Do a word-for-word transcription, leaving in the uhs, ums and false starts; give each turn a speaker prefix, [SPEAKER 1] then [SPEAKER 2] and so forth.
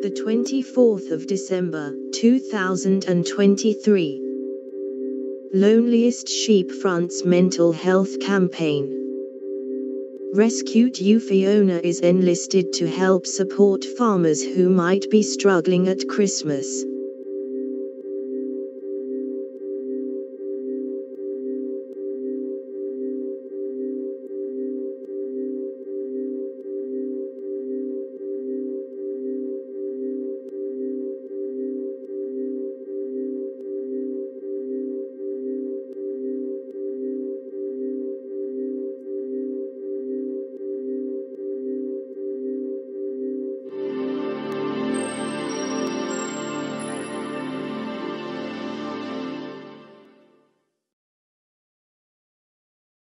[SPEAKER 1] the twenty-fourth of December, two thousand twenty-three. Loneliest sheep fronts mental health campaign. Rescued ewe Fiona is enlisted to help support farmers who might be struggling at Christmas.